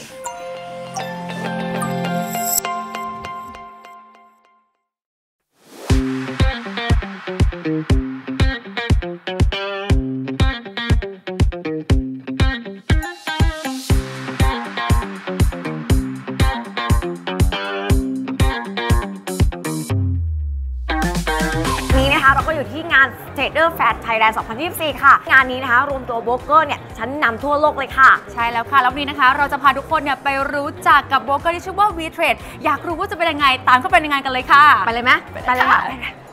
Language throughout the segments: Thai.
เราก็อยู่ที่งาน Trader Fair Thailand 2024 ค่ะงานนี้นะคะรวมตัวโบรกเกอร์เนี่ยชั้นนำทั่วโลกเลยค่ะใช่แล้วค่ะแล้ววันนี้นะคะเราจะพาทุกคนเนี่ยไปรู้จักกับโบรกเกอร์ที่ชื่อว่า V-Trade อยากรู้ว่าจะเป็นยังไงตามเข้าไปในงานกันเลยค่ะไปเลยไหมไปเลยค่ะ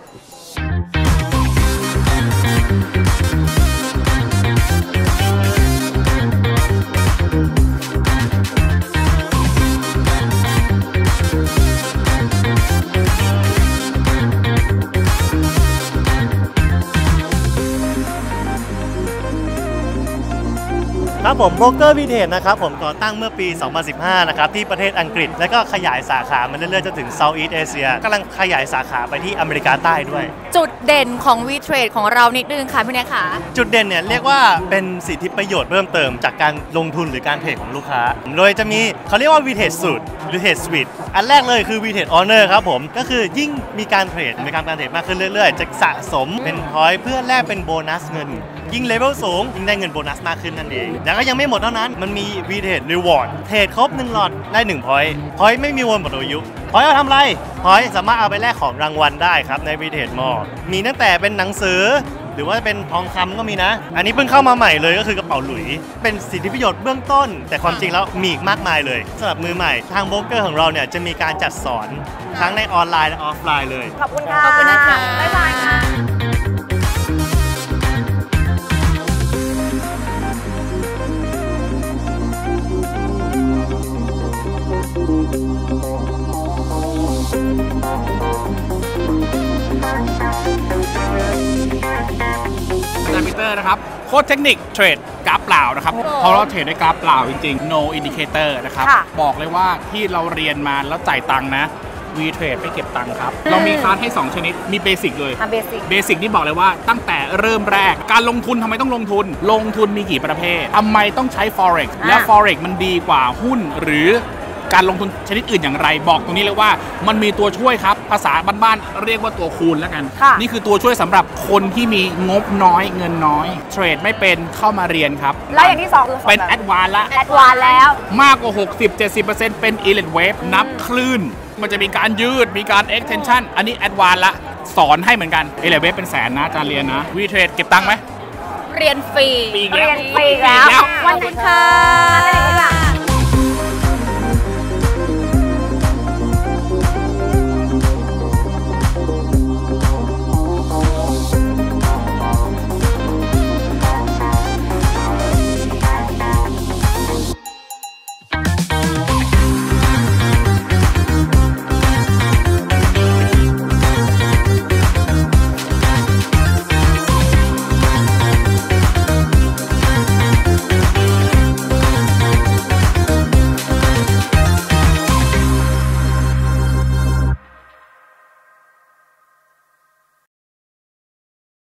ครับผมโบรกเกอร์V-Tradeนะครับผมก่อตั้งเมื่อปี 2015 นะครับที่ประเทศอังกฤษและก็ขยายสาขามาเรื่อยๆจนถึง Southeast Asia กำลังขยายสาขาไปที่อเมริกาใต้ด้วยจุดเด่นของ V-Trade ของเรานิดนึงค่ะพี่เนี่ยค่ะจุดเด่นเนี่ยเรียกว่าเป็นสิทธิประโยชน์เพิ่มเติมจากการลงทุนหรือการเทรดของลูกค้าโดยจะมีเขาเรียกว่า V-Trade Suite หรือ Trade Suite อันแรกเลยคือ V-Trade Honor ครับผมก็คือยิ่งมีการเทรดมากขึ้นเรื่อยๆจะสะสมเป็นพอยต์เพื่อแลกเป็นโบนัสเงินยิ่งเลเวลสูงยิ่งได้เงินโบนัสมากขึ้นนั่นเองแล้วก็ยังไม่หมดเท่านั้นมันมี V-Trade Reward เทรดครบ1หลอดได้1พอยต์ไม่มีวนหมดอายุพอยต์เอาทำไรพอยต์สามารถเอาไปแลกของรางวัลได้ครับใน V-Trade Mall มีตั้งแต่เป็นหนังสือหรือว่าเป็นทองคำก็มีนะอันนี้เพิ่งเข้ามาใหม่เลยก็คือกระเป๋าหลุยเป็นสิทธิประโยชน์เบื้องต้นแต่ความจริงแล้วมีอีกมากมายเลยสำหรับมือใหม่ทางโบรกเกอร์ของเราเนี่ยจะมีการจัดสอนทั้งในออนไลน์และออฟไลน์เลยขอบคุณค่ะขอบคุณนะคะบ๊ายบายค่ะปีเตอร์นะครับโค้ดเทคนิคเทรดกราฟเปล่านะครับเพราะเราเทรดด้วยกราฟเปล่าจริงๆ no indicator นะครับบอกเลยว่าที่เราเรียนมาแล้วจ่ายตังค์นะ V-Trade ไม่เก็บตังค์ครับเรามีคลาสให้2ชนิดมีเบสิกเลยเบสิกนี่บอกเลยว่าตั้งแต่เริ่มแรกการลงทุนทำไมต้องลงทุนมีกี่ประเภททำไมต้องใช้ forex และ forex มันดีกว่าหุ้นหรือการลงทุนชนิดอื่นอย่างไรบอกตรงนี้เลยว่ามันมีตัวช่วยครับภาษาบ้านๆเรียกว่าตัวคูณแล้วกันนี่คือตัวช่วยสำหรับคนที่มีงบน้อยเงินน้อยเทรดไม่เป็นเข้ามาเรียนครับแล้วอย่างที่2คือเป็นแอดวานซ์แล้วมากกว่า 60-70% เป็น Elite Wave นับคลื่นมันจะมีการยืดมีการ extension อันนี้แอดวานซ์ละสอนให้เหมือนกัน Elite Wave เป็นแสนนะอาจารย์เรียนนะ V-Trade เก็บตังค์ไหมเรียนฟรีแล้ววันนี้ค่ะ